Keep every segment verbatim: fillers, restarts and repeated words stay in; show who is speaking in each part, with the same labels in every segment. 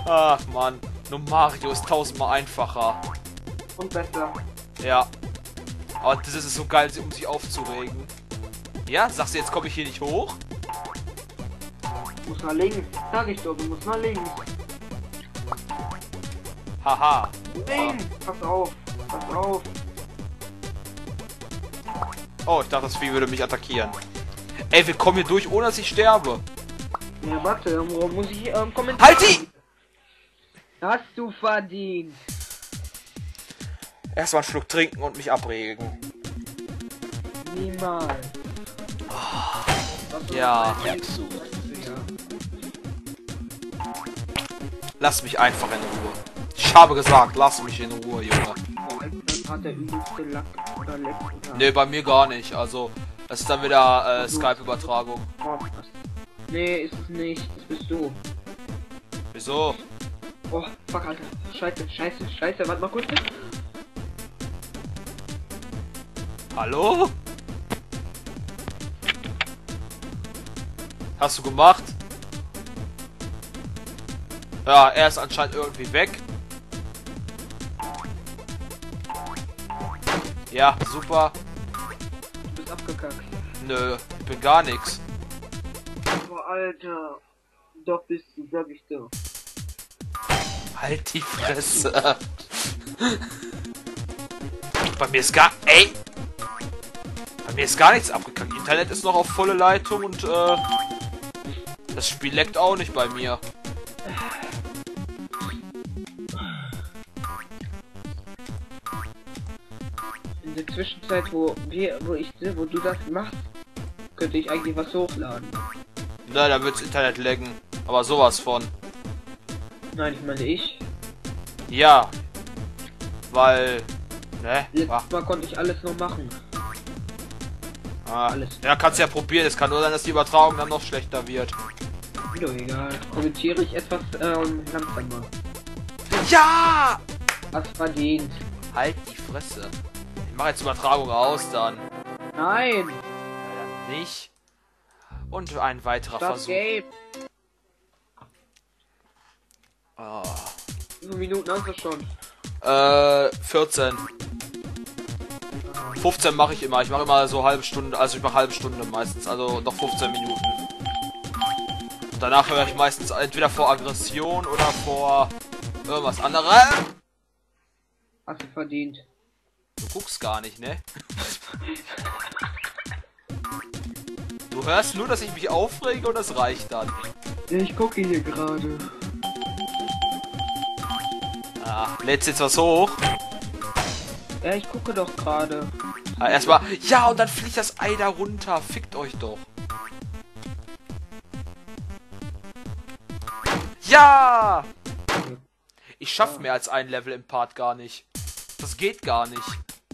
Speaker 1: Ach man, nur Mario ist tausendmal einfacher.
Speaker 2: Und besser.
Speaker 1: Ja. Aber das ist so geil, um sich aufzuregen. Ja, sagst du, jetzt komme ich hier nicht hoch?
Speaker 2: Du musst nach links. Sag ich doch, du musst nach links.
Speaker 1: Haha.
Speaker 2: Links! Pass auf, pass auf.
Speaker 1: Oh, ich dachte, das Vieh würde mich attackieren. Ey, wir kommen hier durch, ohne dass ich sterbe.
Speaker 2: Ja, warte, muss ich ähm, kommentieren?
Speaker 1: Halt die!
Speaker 2: Hast du verdient.
Speaker 1: Erstmal einen Schluck trinken und mich abregen.
Speaker 2: Niemals.
Speaker 1: Oh, ja. Lass mich einfach in Ruhe. Ich habe gesagt, lass mich in Ruhe, Junge.
Speaker 2: Hat der übelste Lack oder Leck oder...
Speaker 1: Nee, bei mir gar nicht. Also, das ist dann wieder äh, Skype-Übertragung.
Speaker 2: Nee, ist es nicht. Das bist du.
Speaker 1: Wieso?
Speaker 2: Oh, fuck, Alter. Scheiße, scheiße, scheiße. Warte mal kurz.
Speaker 1: Hallo? Hast du gemacht? Ja, er ist anscheinend irgendwie weg. Ja, super.
Speaker 2: Du bist abgekackt.
Speaker 1: Nö, ich bin gar nichts.
Speaker 2: Oh, Alter. Doch bist du, sag ich doch.
Speaker 1: Halt die Fresse. Bei mir ist gar... Ey! Bei mir ist gar nichts abgekackt. Internet ist noch auf volle Leitung und äh... das Spiel leckt auch nicht bei mir.
Speaker 2: In der Zwischenzeit, wo wir, wo ich, wo du das machst, könnte ich eigentlich was hochladen.
Speaker 1: Na, da wird's Internet laggen. Aber sowas von.
Speaker 2: Nein, ich meine ich.
Speaker 1: Ja. Weil... Ne?
Speaker 2: Letztes Mal konnte ich alles noch machen.
Speaker 1: Ah,
Speaker 2: alles.
Speaker 1: Ja, kannst ja probieren. Es kann nur sein, dass die Übertragung dann noch schlechter wird.
Speaker 2: Doch egal. Kommentiere ich etwas ähm, langsamer.
Speaker 1: Ja!
Speaker 2: Was verdient.
Speaker 1: Halt die Fresse. Ich mache jetzt Übertragung aus dann.
Speaker 2: Nein!
Speaker 1: Ja, nicht. Und ein weiterer
Speaker 2: Das
Speaker 1: Versuch.
Speaker 2: Game.
Speaker 1: Oh.
Speaker 2: Wie viele Minuten hast du schon?
Speaker 1: Äh, vierzehn. fünfzehn mache ich immer. Ich mache immer so halbe Stunde, also ich mache halbe Stunde meistens, also noch fünfzehn Minuten. Und danach höre ich meistens entweder vor Aggression oder vor irgendwas anderem.
Speaker 2: Hast du verdient.
Speaker 1: Du guckst gar nicht, ne? Du hörst nur, dass ich mich aufrege und das reicht dann.
Speaker 2: Ich gucke hier gerade.
Speaker 1: Ah, lädst jetzt was hoch?
Speaker 2: Ja, ich gucke doch gerade.
Speaker 1: Ah, erstmal. Ja, und dann fliegt das Ei da runter. Fickt euch doch. Ja! Ich schaff mehr als ein Level im Part gar nicht. Das geht gar nicht.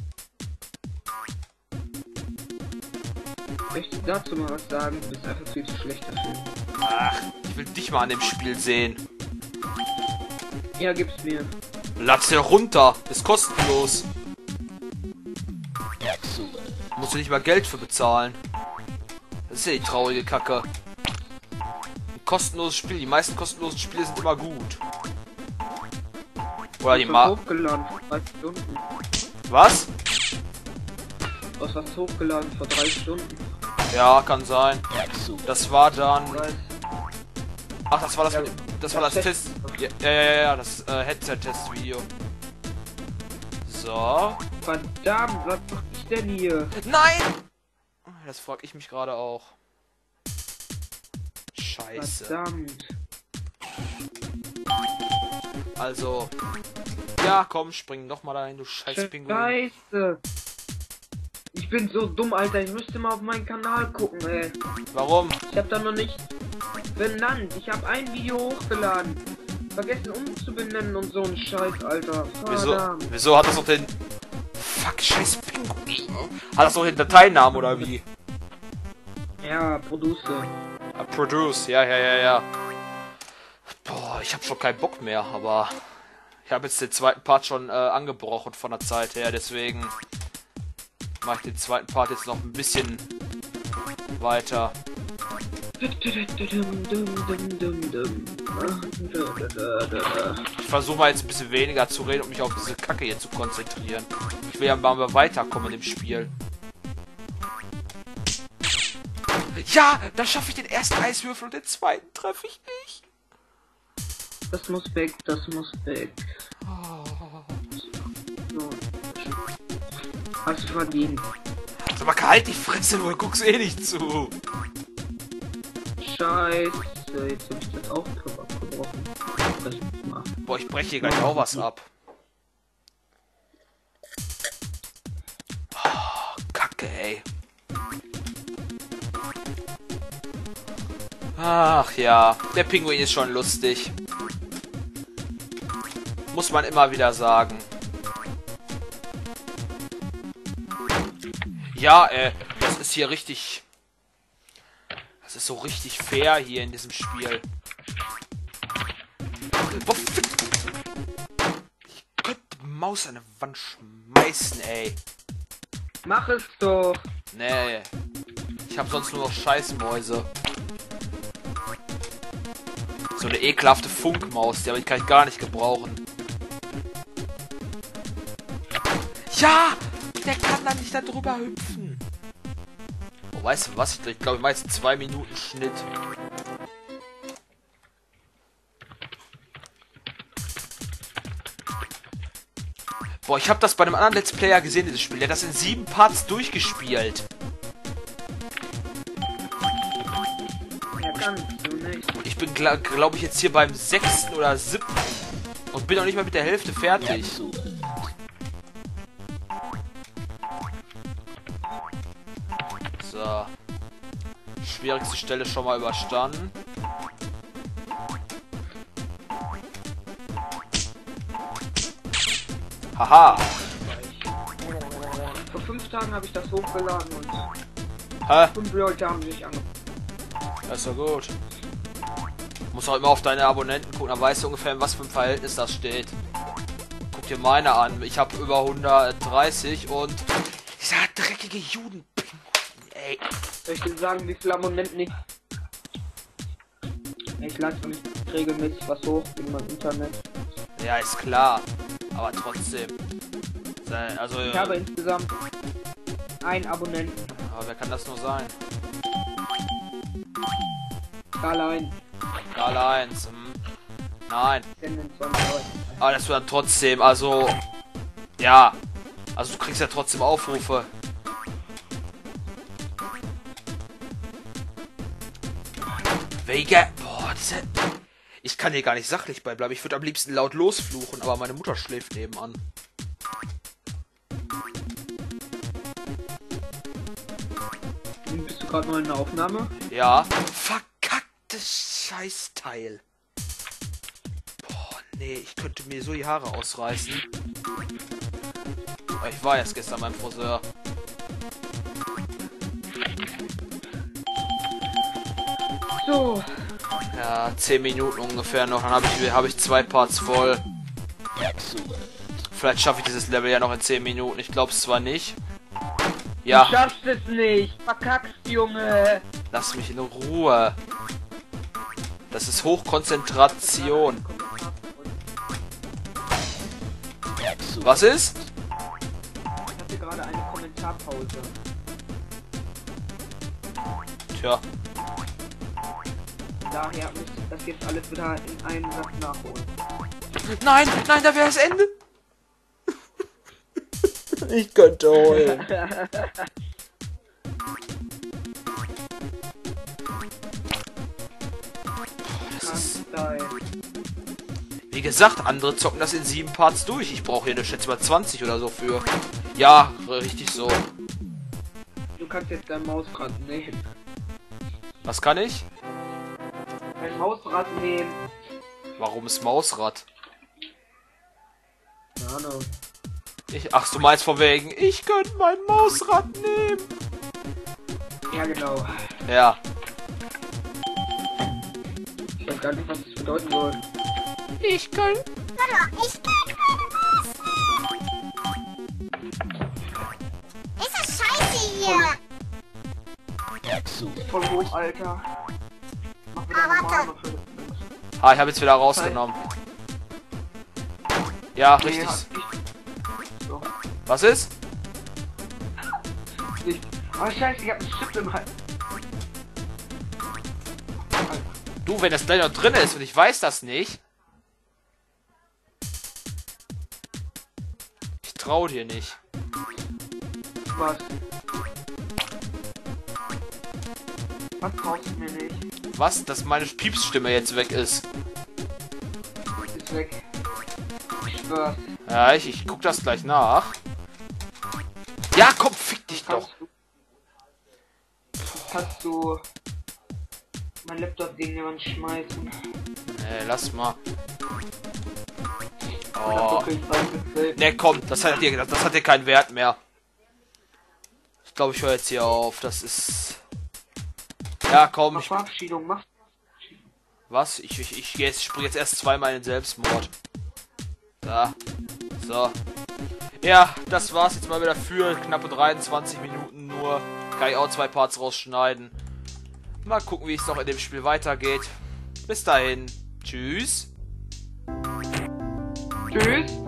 Speaker 2: Möchte ich dazu mal was sagen? Du bist einfach viel zu schlecht dafür.
Speaker 1: Ach, ich will dich mal an dem Spiel sehen.
Speaker 2: Ja, gib's mir.
Speaker 1: Lad's dir runter. Ist kostenlos. Musst du nicht mal Geld für bezahlen. Das ist ja die traurige Kacke. Ein kostenloses Spiel. Die meisten kostenlosen Spiele sind immer gut. Oder die ma...
Speaker 2: hochgeladen vor drei Stunden.
Speaker 1: Was?
Speaker 2: Du hast was hochgeladen vor drei Stunden.
Speaker 1: Ja, kann sein. Das war dann...
Speaker 2: Weiß.
Speaker 1: Ach, das war das...
Speaker 2: Ja,
Speaker 1: Das war das Test... Ja, ja, ja, ja, das äh, Headset-Test-Video. So.
Speaker 2: Verdammt, was mach ich denn hier?
Speaker 1: Nein! Das frag ich mich gerade auch. Scheiße.
Speaker 2: Verdammt.
Speaker 1: Also... Ja, komm, spring noch mal dahin, du scheiß Pinguin.
Speaker 2: Scheiße. Ich bin so dumm, Alter. Ich müsste mal auf meinen Kanal gucken, ey.
Speaker 1: Warum?
Speaker 2: Ich hab da noch nicht benannt. Ich habe ein Video hochgeladen. Vergessen umzubenennen und so ein Scheiß, Alter.
Speaker 1: Wieso,
Speaker 2: Verdammt.
Speaker 1: wieso hat das noch den... Fuck, scheiß Pinguin. Hat das noch den Dateinamen oder wie?
Speaker 2: Ja, Producer.
Speaker 1: Ah, Produce, ja, ja, ja, ja. Boah, ich hab schon keinen Bock mehr, aber... Ich habe jetzt den zweiten Part schon äh, angebrochen von der Zeit her, deswegen... Mache ich den zweiten Part jetzt noch ein bisschen weiter. Ich versuche mal jetzt ein bisschen weniger zu reden und mich auf diese Kacke hier zu konzentrieren. Ich will ja mal weiterkommen im Spiel. Ja, da schaffe ich den ersten Eiswürfel und den zweiten treffe ich nicht.
Speaker 2: Das muss weg, das muss weg. So. Hast du verdient.
Speaker 1: Sag mal, halt die Fresse, du guckst eh nicht zu.
Speaker 2: Scheiße, jetzt hab ich das auch abgebrochen. Das muss machen.
Speaker 1: Boah, ich breche hier gleich auch was ab. Oh, Kacke, ey. Ach ja, der Pinguin ist schon lustig. Muss man immer wieder sagen. Ja, äh, das ist hier richtig... Das ist so richtig fair hier in diesem Spiel. Ich könnte die Maus an die Wand schmeißen, ey.
Speaker 2: Mach es doch.
Speaker 1: Nee. Ich hab sonst nur noch Scheißmäuse. So eine ekelhafte Funkmaus, die aber ich kann ich gar nicht gebrauchen. Ja! Der kann da nicht da drüber hüpfen. Oh, weißt du was? Ich glaube, ich mache jetzt zwei Minuten Schnitt. Boah, ich habe das bei einem anderen Let's Player gesehen, dieses Spiel. Der hat das in sieben Parts durchgespielt.
Speaker 2: Ja, kannst du nicht.
Speaker 1: Und ich bin, glaube glaub ich, jetzt hier beim sechsten oder siebten. Und bin noch nicht mal mit der Hälfte fertig. So. Schwierigste Stelle schon mal überstanden. Haha.
Speaker 2: Vor fünf Tagen habe ich das hochgeladen und
Speaker 1: Hä?
Speaker 2: fünf Leute haben sich angeguckt.
Speaker 1: Das ist ja gut. Muss auch immer auf deine Abonnenten gucken, dann weißt du ungefähr, in was für ein Verhältnis das steht. Guck dir meine an. Ich habe über hundertdreißig und dieser dreckige Juden. Ey.
Speaker 2: Soll ich dir sagen, wie viele Abonnenten ich... Ich lade nicht regelmäßig was hoch in meinem Internet.
Speaker 1: Ja, ist klar. Aber trotzdem. Also,
Speaker 2: Ich habe insgesamt einen Abonnenten.
Speaker 1: aber wer kann das nur sein?
Speaker 2: Allein.
Speaker 1: Karl eins. Hm. Nein.
Speaker 2: zwanzig Leute.
Speaker 1: Aber das wird dann trotzdem, also... Ja. Also du kriegst ja trotzdem Aufrufe. Welcher... Boah, diese... Ich kann hier gar nicht sachlich bleiben. Ich würde am liebsten laut losfluchen, aber meine Mutter schläft nebenan.
Speaker 2: Bist du gerade mal in der Aufnahme?
Speaker 1: Ja. Verkacktes Scheißteil. Boah, nee, ich könnte mir so die Haare ausreißen. Aber ich war erst gestern beim Friseur.
Speaker 2: So.
Speaker 1: Ja, zehn Minuten ungefähr noch, dann habe ich, hab ich zwei Parts voll. Vielleicht schaffe ich dieses Level ja noch in zehn Minuten, ich glaube es zwar nicht.
Speaker 2: Du
Speaker 1: Ja,
Speaker 2: schaffst es nicht. Verkackst, Junge.
Speaker 1: lass mich in Ruhe. Das ist Hochkonzentration. Was ist?
Speaker 2: Ich hatte gerade eine Kommentarpause.
Speaker 1: Tja,
Speaker 2: Daher müsste ich das jetzt alles wieder in einen Satz nachholen.
Speaker 1: nein, nein, da wäre das Ende. Ich könnte heulen. Wie gesagt, andere zocken das in sieben Parts durch. Ich brauche hier eine schätze mal zwanzig oder so für. Ja, richtig so.
Speaker 2: Du kannst jetzt dein Mausrad nehmen.
Speaker 1: Was kann ich?
Speaker 2: Ein Mausrad nehmen.
Speaker 1: Warum ist Mausrad?
Speaker 2: Keine Ahnung.
Speaker 1: Ich, ach, du meinst von wegen, ich könnte mein Mausrad nehmen.
Speaker 2: Ja, genau.
Speaker 1: Ja.
Speaker 2: Ich weiß gar nicht, was das bedeuten soll.
Speaker 1: Ich könnte.
Speaker 3: Ich kann Ist das scheiße hier?
Speaker 2: Voll hoch, Alter. normal.
Speaker 1: Ah, ich habe jetzt wieder rausgenommen. Ja, richtig.
Speaker 2: Nee, hat nicht. So,
Speaker 1: Was ist?
Speaker 2: nicht. Oh scheiße, ich hab einen Chip im Hals.
Speaker 1: Du, wenn das gleich noch drin ist und ich weiß das nicht. Ich trau dir nicht.
Speaker 2: Was? Was traust du mir nicht?
Speaker 1: Was? Dass meine Piepsstimme jetzt weg ist.
Speaker 2: Ist weg. Ich schwör's.
Speaker 1: Ja, ich, ich guck das gleich nach. Ja, komm, fick dich doch.
Speaker 2: Kannst du, kannst du mein Laptop gegen die Wand schmeißen?
Speaker 1: Nee, lass mal.
Speaker 2: Oder
Speaker 1: Oh.
Speaker 2: guck ich weiter.
Speaker 1: Ne, komm, das hat dir, das hat dir keinen Wert mehr. Ich glaube, ich höre jetzt hier auf. Das ist... Ja, komm,
Speaker 2: Mach
Speaker 1: ich...
Speaker 2: Verabschiedung, mach.
Speaker 1: Was? Ich, ich, ich, jetzt, ich spring jetzt erst zweimal in den Selbstmord. Da. So. Ja, das war's jetzt mal wieder für knappe dreiundzwanzig Minuten nur. Kann ich auch zwei Parts rausschneiden. Mal gucken, wie es noch in dem Spiel weitergeht. Bis dahin. Tschüss.
Speaker 2: Tschüss.